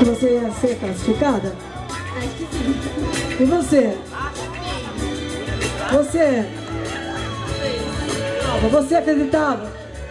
você ia ser classificada? Acho que sim. E você? Você? Você acreditava?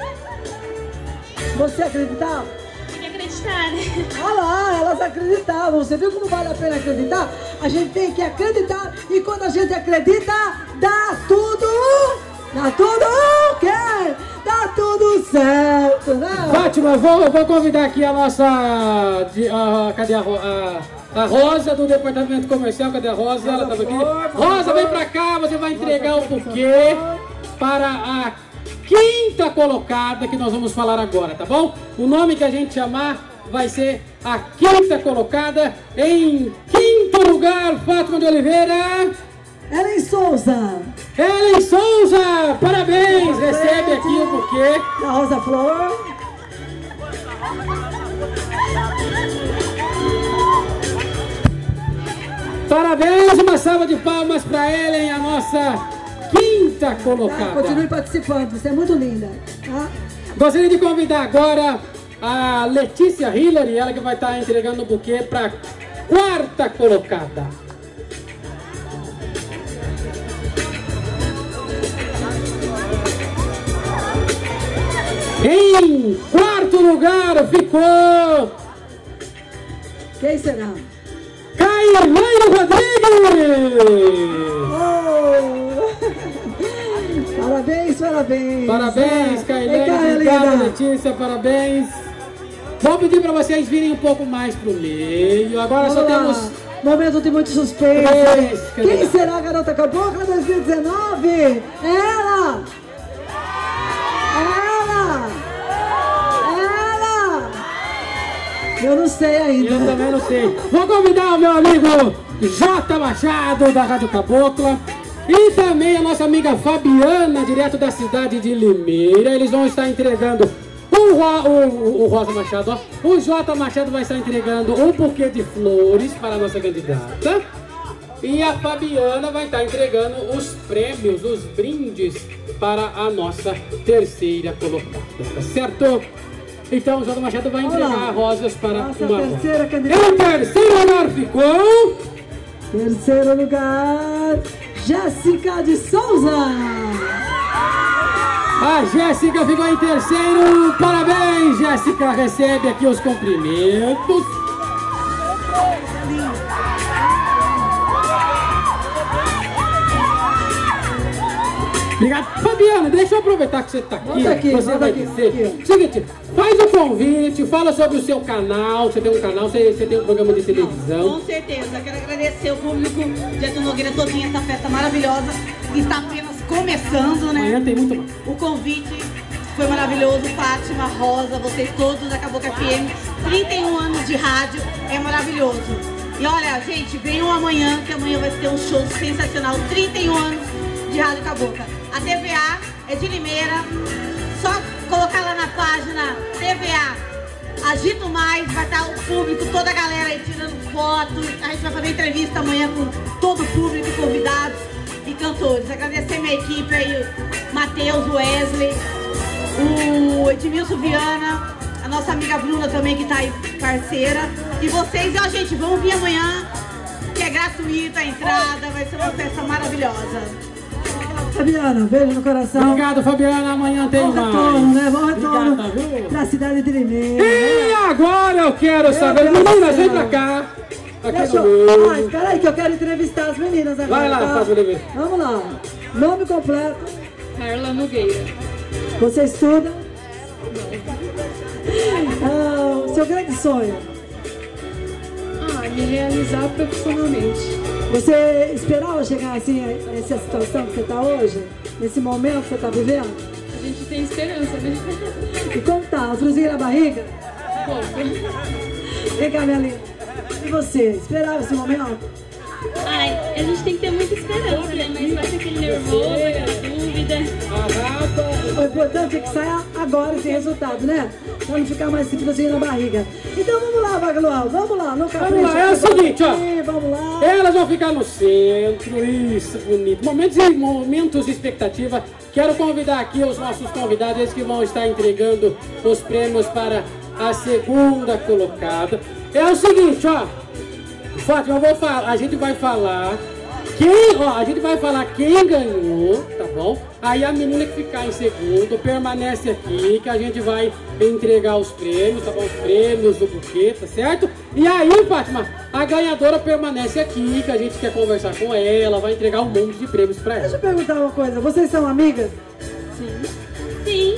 Você acreditava? Tem que acreditar, né? Olha lá, elas acreditavam. Você viu como vale a pena acreditar? A gente tem que acreditar. E quando a gente acredita, dá tudo. Dá tudo o quê? Dá tudo certo, né? Fátima, vou convidar aqui a nossa... cadê a Rosa do departamento comercial? Cadê a Rosa? Ela estava aqui. Rosa, vem pra cá, você vai entregar o buquê para a quinta colocada que nós vamos falar agora, tá bom? O nome que a gente chamar vai ser a quinta colocada. Em quinto lugar, Fátima de Oliveira. Ellen Souza. Ellen Souza, parabéns! Recebe aqui o buquê da Rosa Flor. Parabéns, uma salva de palmas para Ellen, a nossa quinta colocada. Continue participando, você é muito linda. Tá? Gostaria de convidar agora a Letícia Hillary, ela que vai estar entregando o buquê para a quarta colocada. Em quarto lugar ficou... Quem será? Cairleiro Rodrigues! Oh. Parabéns, parabéns! Parabéns, Cairleiro! Obrigado, Letícia, parabéns! Vou pedir para vocês virem um pouco mais pro meio. Agora só temos... Momento de muito suspense. Quem será a Garota Cabocla 2019? Ela! Eu não sei ainda. Eu também não sei. Vou convidar o meu amigo J. Machado, da Rádio Cabocla, e também a nossa amiga Fabiana, direto da cidade de Limeira. Eles vão estar entregando o Rosa Machado, ó. O J. Machado vai estar entregando um buquê de flores para a nossa candidata. E a Fabiana vai estar entregando os prêmios, os brindes para a nossa terceira colocada, tá certo? Então o J. Machado vai entregar rosas para nossa uma terceira candidata. Em terceiro lugar ficou... Terceiro lugar, Jéssica de Souza. A Jéssica ficou em terceiro. Parabéns, Jéssica. Recebe aqui os cumprimentos. Obrigado. Fabiana, deixa eu aproveitar que você está aqui. Você vai dizer. Seguinte, faz o convite, fala sobre o seu canal. Você tem um canal, você tem um programa de televisão. Com certeza. Quero agradecer o público de Arthur Nogueira, todinha essa festa maravilhosa que está apenas começando, né? Amanhã tem muito mais. O convite foi maravilhoso. Fátima, Rosa, vocês todos da Cabocla FM. 31 anos de rádio, é maravilhoso. E olha, gente, venham amanhã, que amanhã vai ter um show sensacional. 31 anos de Rádio Cabocla. A TVA é de Limeira, só colocar lá na página TVA Agito Mais, vai estar o público, toda a galera aí tirando foto. A gente vai fazer entrevista amanhã com todo o público, convidados e cantores. Agradecer minha equipe aí, o Matheus, o Wesley, o Edmilson Viana, a nossa amiga Bruna também que tá aí parceira. E vocês, ó gente, vão vir amanhã, que é gratuita a entrada, vai ser uma festa maravilhosa. Fabiana, beijo no coração. Obrigado, Fabiana. Amanhã tem mais. Retorno, né? Bom retorno pra cidade de Limeira. E agora eu quero saber. Meninas, vem pra cá. Deixa eu... Ai, peraí que eu quero entrevistar as meninas agora. Vai lá, tá? Fábio Oliveira. Vamos lá. Nome completo. Carla Nogueira. Você estuda? Seu grande sonho? Me realizar profissionalmente. Você esperava chegar assim, nessa situação que você está hoje? Nesse momento que você está vivendo? A gente tem esperança, né? E como tá? O friozinho na barriga? Bom. Vem cá, minha linda. E você? Esperava esse momento? Ai, a gente tem que ter muita esperança, né? Mas vai ter aquele nervoso, aquela dúvida. O importante é que saia agora esse resultado, né? Pra não ficar mais esse friozinho na barriga. Então vamos lá, Vagalual, vamos lá, não Vamos lá, é o seguinte, ó. Vamos lá. Elas vão ficar no centro, isso, bonito. Momentos de expectativa. Quero convidar aqui os nossos convidados, eles que vão estar entregando os prêmios para a segunda colocada. É o seguinte, ó. Fátima, a gente vai falar quem ganhou, tá bom? Aí a menina que ficar em segundo permanece aqui, que a gente vai entregar os prêmios, tá bom? Os prêmios do buquê, tá certo? E aí, Fátima, a ganhadora permanece aqui, que a gente quer conversar com ela, vai entregar um monte de prêmios pra ela. Deixa eu perguntar uma coisa, vocês são amigas? Sim.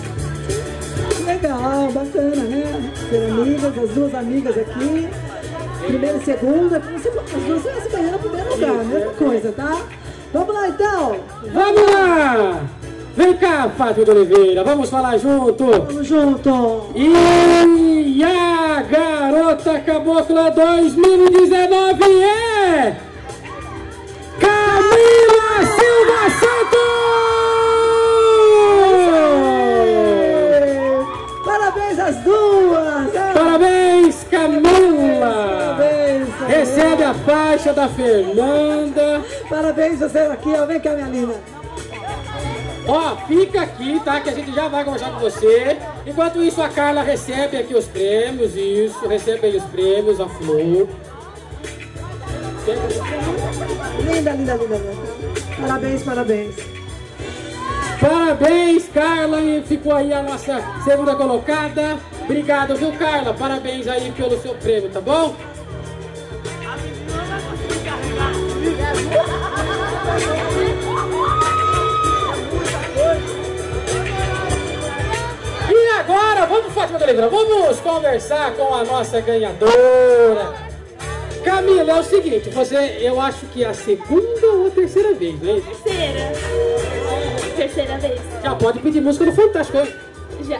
Legal, bacana, né? Ser amigas, as duas amigas aqui. Primeira e segunda, as duas se ganhando no primeiro lugar, mesma coisa, tá? Vamos lá então! Vamos lá! Vem cá, Fátima de Oliveira, vamos falar junto! Vamos junto! E a Garota Cabocla 2019 é... Camila Silva Santos! Parabéns às duas! Parabéns, Camila! Parabéns! Recebe a faixa da Fernanda. Parabéns você aqui, ó. Vem cá, minha linda. Ó, fica aqui, tá? Que a gente já vai conversar com você. Enquanto isso, a Carla recebe aqui os prêmios, isso. Recebe aí os prêmios, a flor. Linda, linda, linda, linda. Parabéns, parabéns. Parabéns, Carla, e ficou aí a nossa segunda colocada. Obrigado, viu, Carla? Parabéns aí pelo seu prêmio, tá bom? E agora, vamos, Fátima de Oliveira, vamos conversar com a nossa ganhadora. Camila, é o seguinte, eu acho que é a segunda ou a terceira vez, né? Terceira vez. Já pode pedir música no Fantástico, hein? Já.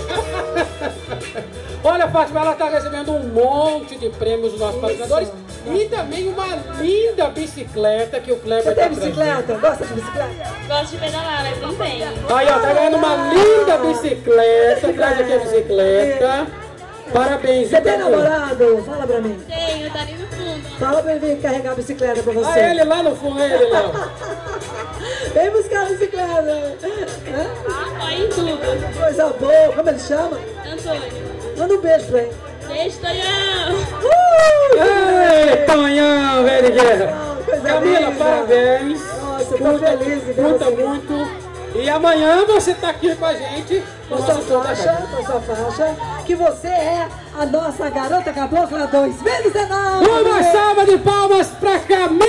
Olha, Fátima, ela está recebendo um monte de prêmios dos nossos patrocinadores e também uma linda bicicleta que o Kleber Você tá tem bicicleta? Gosta de bicicleta? Gosto de pedalar, mas não tenho. Aí, ó, tá ganhando uma linda bicicleta. Traz aqui a bicicleta. Parabéns, Você tem Camila. namorado? Fala pra mim. Tenho, tá ali no fundo. Fala pra ele vir carregar a bicicleta pra você. Ah, ele lá no fundo, ele, Léo. Vem buscar a bicicleta. Vai em tudo. Coisa boa. Como ele chama? Antônio. Manda um beijo pra ele. Beijo, Tonhão. Ei, Tonhão, velho de guerra. Coisa Camila, linda. parabéns. Nossa, eu tô feliz de ver Curta você. muito. E amanhã você tá aqui com a gente. Com sua faixa, que você é a nossa Garota Cabocla 2019. Uma salva de palmas pra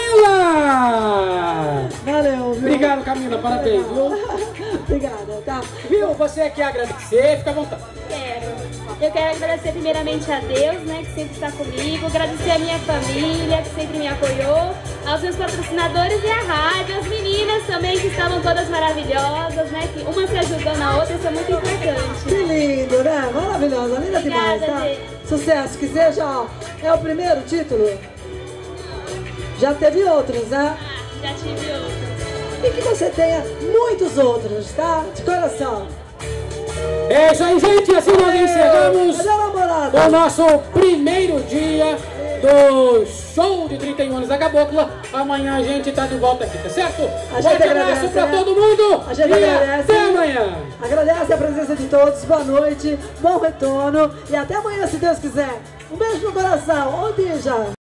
Camila! Valeu, viu? Obrigado, Camila, parabéns, viu? Obrigada, tá? Viu? Você quer agradecer? Fica à vontade. Eu quero agradecer primeiramente a Deus, né, que sempre está comigo, agradecer a minha família, que sempre me apoiou, aos meus patrocinadores e à rádio, as meninas também, que estavam todas maravilhosas, né, que uma se ajudando a outra, isso é muito importante. Que lindo, né? Maravilhosa, linda demais, tá? gente. Sucesso, que seja, ó, é o primeiro título? Já teve outros, né? Já tive outros. E que você tenha muitos outros, tá? De coração. É isso aí, gente. Assim nós encerramos Cadê a namorada? o nosso primeiro dia do show de 31 anos da Cabocla. Amanhã a gente tá de volta aqui, tá certo? A gente Forte abraço agradece, pra né? todo mundo. A gente E agradece. até amanhã. Agradece a presença de todos, boa noite, bom retorno e até amanhã, se Deus quiser. Um beijo no coração, ô Dija.